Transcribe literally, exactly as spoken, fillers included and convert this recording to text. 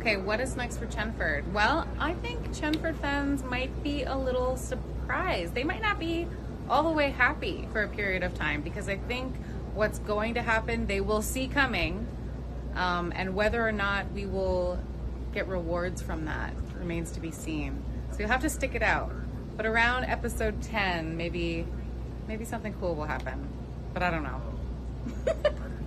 Okay, what is next for Chenford? Well, I think Chenford fans might be a little surprised. They might not be all the way happy for a period of time, because I think what's going to happen, they will see coming, um, and whether or not we will get rewards from that remains to be seen. So you'll have to stick it out. But around episode ten, maybe, maybe something cool will happen. But I don't know.